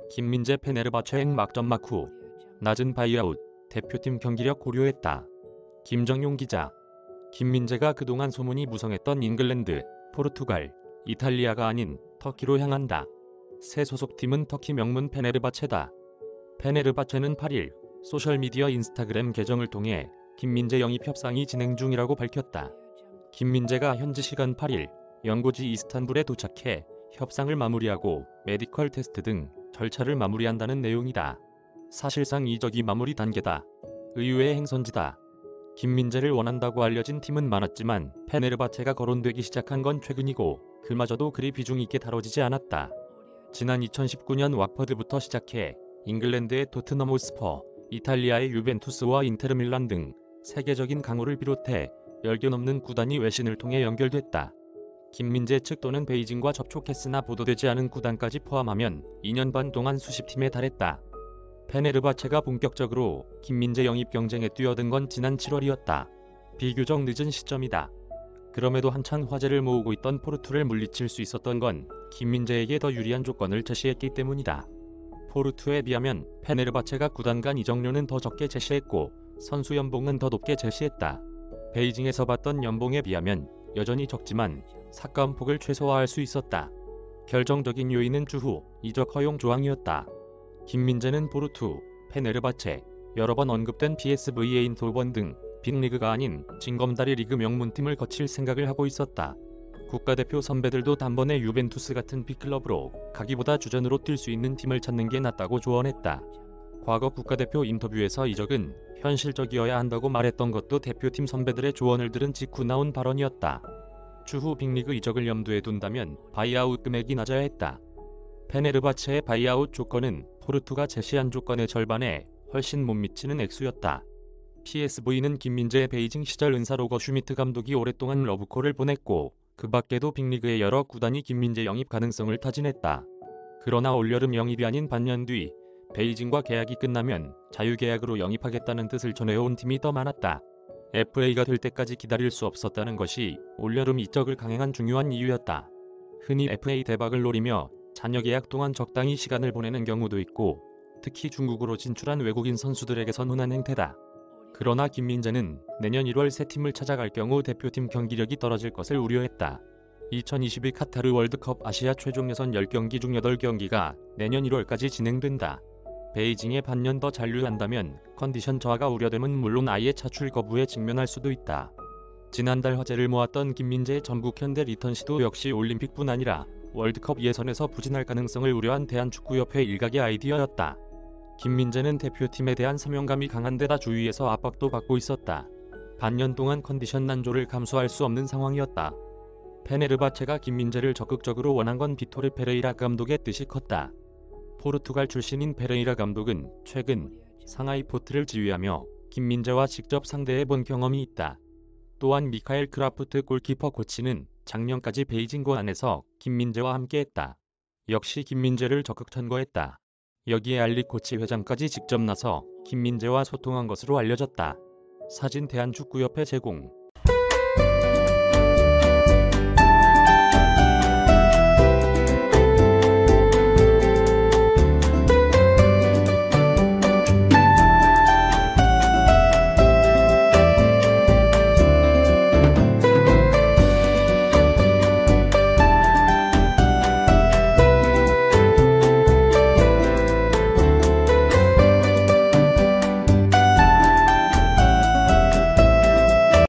김민재 페네르바체 행막전 막후 낮은 바이아웃, 대표팀 경기력 고려했다. 김정용 기자. 김민재가 그동안 소문이 무성했던 잉글랜드, 포르투갈, 이탈리아가 아닌 터키로 향한다. 새 소속팀은 터키 명문 페네르바체다. 페네르바체는 8일 소셜미디어 인스타그램 계정을 통해 김민재 영입 협상이 진행 중이라고 밝혔다. 김민재가 현지 시간 8일 연고지 이스탄불에 도착해 협상을 마무리하고 메디컬 테스트 등 절차를 마무리한다는 내용이다. 사실상 이적이 마무리 단계다. 의외의 행선지다. 김민재를 원한다고 알려진 팀은 많았지만 페네르바체가 거론되기 시작한 건 최근이고 그마저도 그리 비중 있게 다뤄지지 않았다. 지난 2019년 왓퍼드부터 시작해 잉글랜드의 토트넘 호스퍼, 이탈리아의 유벤투스와 인테르밀란 등 세계적인 강호를 비롯해 10개 넘는 구단이 외신을 통해 연결됐다. 김민재 측 또는 베이징과 접촉했으나 보도되지 않은 구단까지 포함하면 2년 반 동안 수십 팀에 달했다. 페네르바체가 본격적으로 김민재 영입 경쟁에 뛰어든 건 지난 7월이었다. 비교적 늦은 시점이다. 그럼에도 한창 화제를 모으고 있던 포르투를 물리칠 수 있었던 건 김민재에게 더 유리한 조건을 제시했기 때문이다. 포르투에 비하면 페네르바체가 구단 간 이적료는 더 적게 제시했고 선수 연봉은 더 높게 제시했다. 베이징에서 받던 연봉에 비하면 여전히 적지만 삭감폭을 최소화할 수 있었다. 결정적인 요인은 추후 이적 허용 조항이었다. 김민재는 포르투, 페네르바체, 여러 번 언급된 PSV 에인토번 등 빅리그가 아닌 징검다리 리그 명문팀을 거칠 생각을 하고 있었다. 국가대표 선배들도 단번에 유벤투스 같은 빅클럽으로 가기보다 주전으로 뛸 수 있는 팀을 찾는 게 낫다고 조언했다. 과거 국가대표 인터뷰에서 이적은 현실적이어야 한다고 말했던 것도 대표팀 선배들의 조언을 들은 직후 나온 발언이었다. 추후 빅리그 이적을 염두에 둔다면 바이아웃 금액이 낮아야 했다. 페네르바체의 바이아웃 조건은 포르투가 제시한 조건의 절반에 훨씬 못 미치는 액수였다. PSV는 김민재의 베이징 시절 은사 로거 슈미트 감독이 오랫동안 러브콜을 보냈고 그 밖에도 빅리그의 여러 구단이 김민재 영입 가능성을 타진했다. 그러나 올여름 영입이 아닌 반년 뒤 베이징과 계약이 끝나면 자유계약으로 영입하겠다는 뜻을 전해온 팀이 더 많았다. FA가 될 때까지 기다릴 수 없었다는 것이 올여름 이적을 강행한 중요한 이유였다. 흔히 FA 대박을 노리며 잔여 계약 동안 적당히 시간을 보내는 경우도 있고 특히 중국으로 진출한 외국인 선수들에게선 흔한 행태다. 그러나 김민재는 내년 1월 새 팀을 찾아갈 경우 대표팀 경기력이 떨어질 것을 우려했다. 2022 카타르 월드컵 아시아 최종 예선 10경기 중 8경기가 내년 1월까지 진행된다. 베이징에 반년 더 잔류한다면 컨디션 저하가 우려됨은 물론 아예 차출 거부에 직면할 수도 있다. 지난달 화제를 모았던 김민재의 전북 현대 리턴 시도 역시 올림픽뿐 아니라 월드컵 예선에서 부진할 가능성을 우려한 대한축구협회 일각의 아이디어였다. 김민재는 대표팀에 대한 사명감이 강한 데다 주위에서 압박도 받고 있었다. 반년 동안 컨디션 난조를 감수할 수 없는 상황이었다. 페네르바체가 김민재를 적극적으로 원한 건 비토르 페레이라 감독의 뜻이 컸다. 포르투갈 출신인 페레이라 감독은 최근 상하이 포트를 지휘하며 김민재와 직접 상대해본 경험이 있다. 또한 미카엘 크라프트 골키퍼 코치는 작년까지 베이징고 안에서 김민재와 함께했다. 역시 김민재를 적극 천거했다. 여기에 알리 코치 회장까지 직접 나서 김민재와 소통한 것으로 알려졌다. 사진 대한축구협회 제공.